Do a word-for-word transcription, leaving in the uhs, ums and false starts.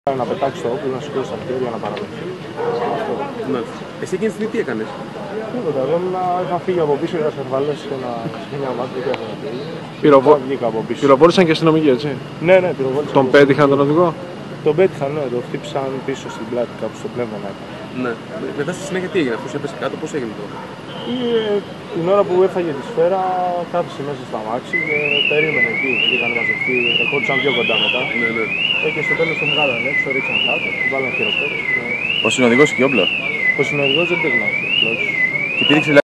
Να πετάξει το όπλο, να σηκώσει τα χέρια, να παραδοθεί. Ναι. Εσύ εκείνη τη στιγμή τι έκανες? Τίποτα, δεν είχα φύγει από πίσω για σερβαλές και να σε μια μάτια και να φύγει. Πυροβο... Βγήκα από πίσω. Πυροβόλησαν και αστυνομικοί, έτσι. Ναι, ναι, πυροβόλησαν. Τον πέτυχαν τον οδηγό? Τον πέτυχαν, ναι, τον χτύπησαν πίσω στην πλάτη, κάπου στο πνεύμα να έκανε. Ναι. Μετά στη συνέχεια τι έγινε, αφού έπεσε κάτω, πώς έγινε το? Ή, ε, την ώρα που έφαγε τη σφαίρα, κάθισε μέσα στα μάξι και περίμενε εκεί. Είχαν μαζευτεί, ερχόντουσαν πιο κοντά μετά. Ναι, ναι. Ε, και στο τέλος τον βγάλανε έξω, ρίξαν κάτω, βάλανε χειροκρότηση. Ο συνοδηγός είχε όπλο? Ο συνοδηγός δεν πήγαινε. Και πήδηξε